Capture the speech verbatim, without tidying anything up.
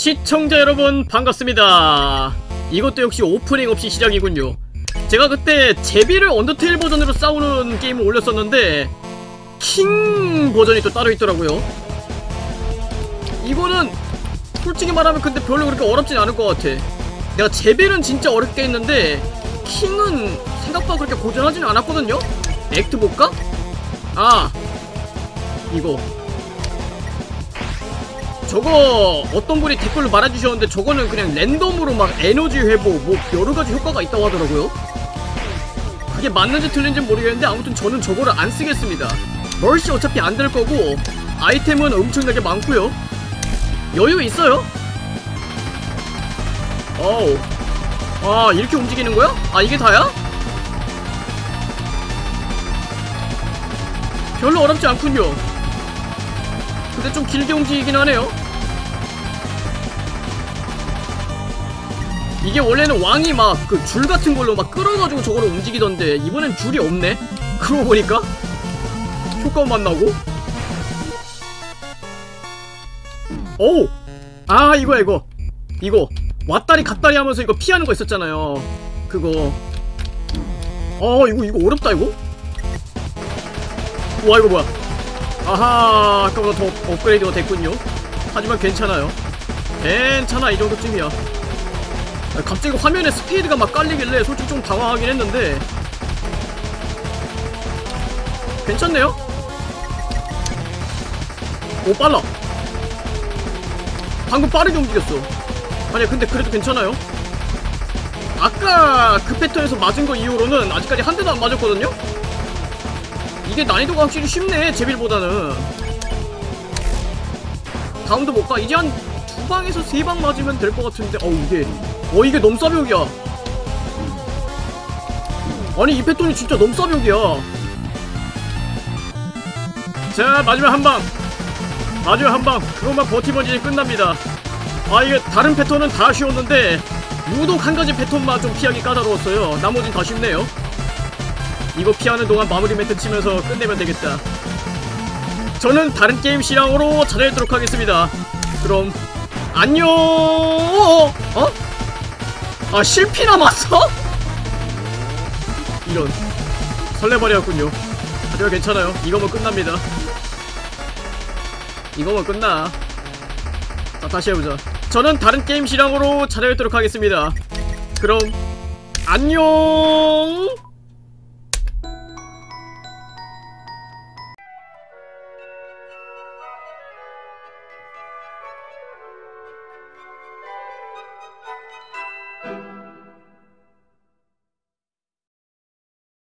시청자 여러분 반갑습니다. 이것도 역시 오프닝 없이 시작이군요. 제가 그때 제비를 언더테일 버전으로 싸우는 게임을 올렸었는데 킹 버전이 또 따로 있더라고요. 이거는 솔직히 말하면 근데 별로 그렇게 어렵진 않을 것 같아. 내가 제비는 진짜 어렵게 했는데 킹은 생각보다 그렇게 고전하지는 않았거든요? 액트 볼까? 아 이거 저거 어떤 분이 댓글로 말해주셨는데 저거는 그냥 랜덤으로 막 에너지 회복 뭐 여러가지 효과가 있다고 하더라고요. 그게 맞는지 틀린지는 모르겠는데 아무튼 저는 저거를 안 쓰겠습니다. 멀시 어차피 안 될 거고 아이템은 엄청나게 많고요. 여유 있어요. 어우 아 이렇게 움직이는 거야? 아 이게 다야? 별로 어렵지 않군요. 근데 좀 길게 움직이긴 하네요. 이게 원래는 왕이 막 그 줄 같은 걸로 막 끌어가지고 저거를 움직이던데 이번엔 줄이 없네? 그러고 보니까 효과만 나고. 오! 아 이거야 이거 이거 왔다리 갔다리 하면서 이거 피하는 거 있었잖아요. 그거 어 이거 이거 어렵다 이거. 와 이거 뭐야. 아하 아까보다 더 업그레이드가 됐군요. 하지만 괜찮아요. 괜찮아 이 정도쯤이야. 갑자기 화면에 스피드가 막 깔리길래 솔직히 좀 당황하긴 했는데 괜찮네요. 오 빨라. 방금 빠르게 움직였어. 아니 근데 그래도 괜찮아요. 아까 그 패턴에서 맞은 거 이후로는 아직까지 한 대도 안 맞았거든요? 이게 난이도가 확실히 쉽네 제빌보다는. 다음도 못가. 이제 한 두 방에서 세 방 맞으면 될 것 같은데 어우 이게 어 이게 넘사벽이야. 아니 이 패턴이 진짜 넘사벽이야. 자 마지막 한방 마지막 한방 그것만 버티면 이제 끝납니다. 아 이게 다른 패턴은 다 쉬웠는데 유독 한 가지 패턴만 좀 피하기 까다로웠어요. 나머진 다 쉽네요. 이거 피하는 동안 마무리 멘트 치면서 끝내면 되겠다. 저는 다른 게임 실황으로 찾아뵙도록 하겠습니다. 그럼 안녕. 어? 아 실피 남았어? 이런 설레발이었군요. 하지만 괜찮아요. 이거면 끝납니다. 이거면 끝나. 자 다시 해보자. 저는 다른 게임 실황으로 찾아뵙도록 하겠습니다. 그럼 안녕.